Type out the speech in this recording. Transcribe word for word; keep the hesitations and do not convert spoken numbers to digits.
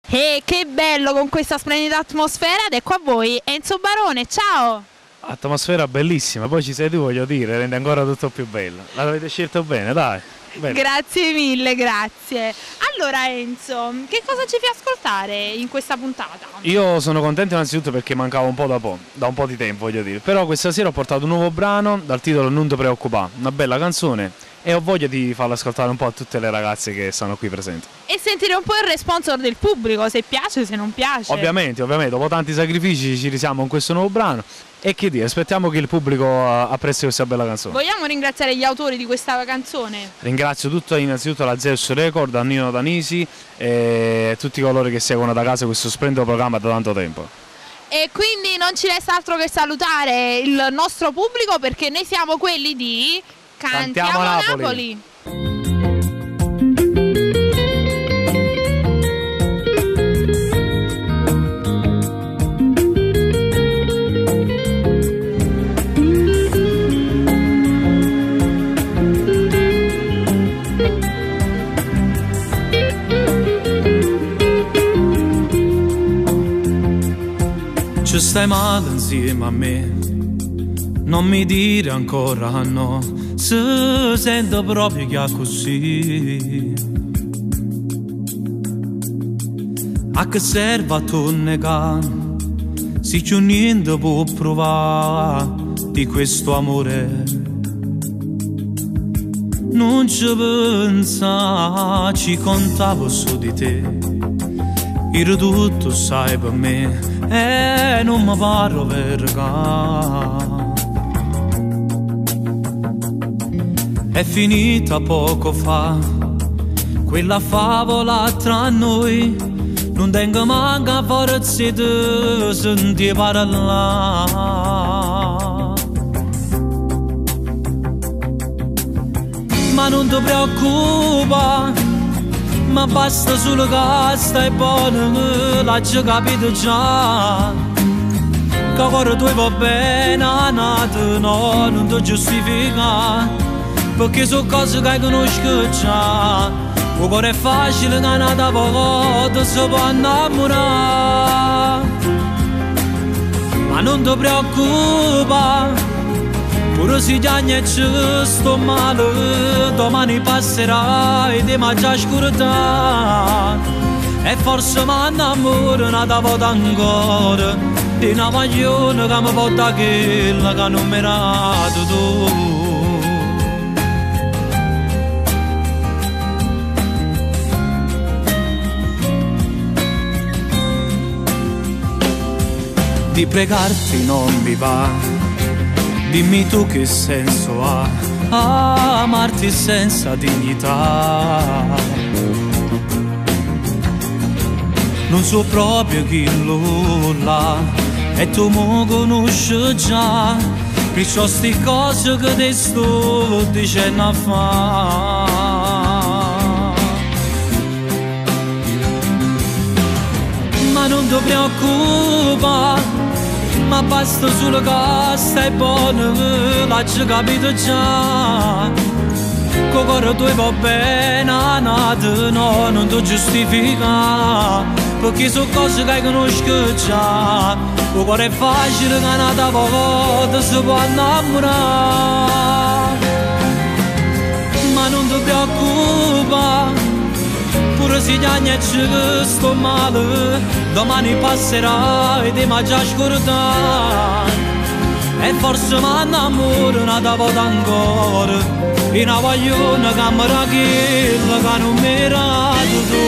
E che bello con questa splendida atmosfera ed ecco a voi Enzo Barone, ciao! Atmosfera bellissima, poi ci sei tu, voglio dire, rende ancora tutto più bello. L'avete scelto bene, dai. Bene. Grazie mille, grazie. Allora Enzo, che cosa ci fai ascoltare in questa puntata? Io sono contento innanzitutto perché mancavo un po' da, po', da un po' di tempo, voglio dire. Però questa sera ho portato un nuovo brano dal titolo Non ti preoccupare, una bella canzone e ho voglia di farla ascoltare un po' a tutte le ragazze che stanno qui presenti. E sentire un po' il responsor del pubblico, se piace, se non piace. Ovviamente, ovviamente, dopo tanti sacrifici ci risiamo con questo nuovo brano. E che dire, aspettiamo che il pubblico apprezzi questa bella canzone. Vogliamo ringraziare gli autori di questa canzone? Ringrazio tutto, innanzitutto la Zeus Record, a Nino Danisi e tutti coloro che seguono da casa questo splendido programma da tanto tempo. E quindi non ci resta altro che salutare il nostro pubblico perché noi siamo quelli di Cantiamo, Cantiamo Napoli. Napoli. Ci stai male insieme a me, non mi dire ancora no, se sento proprio che è così. A che serve a tu negare, se c'è niente può provare di questo amore. Non ci pensa, ci contavo su di te, io tutto sai per me e non mi paro vergà. È finita poco fa quella favola tra noi, non tengo manca forza di sentire parlare. Ma non ti preoccupare, ma basta solo che stai buono, l'hai già capito già. Che ora tu va bene, nato, no, non ti giustifica, perché sono cose che conosco già. Il cuore è facile, che nata volta si può innamorare. Ma non ti preoccupare, pure se già non ci sto male, domani passerà e ti mangia scurità. E forse mi innamoro una volta ancora di una paglione che mi porta quella che non mi rato tu. Di pregarti non mi va, dimmi tu che senso ha amarti senza dignità. Non so proprio chi lo là e tu mi conosci già, perciò sti cose che ti sto dicendo a fa. Ma non ti preoccupare, ma basta solo che stai buono, l'hai già capito già. Che ora tu va bene, nato, no, non ti giustifica, perché sono cose che conosco già. Il cuore è facile, che nata volta si può innamorare. Ma non ti preoccupare, pure se già non ci sto male, domani passerà e ti mangia scorda. E forse mi innamoro una volta ancora, e una voglione che mi rachilla che non mi rato tu.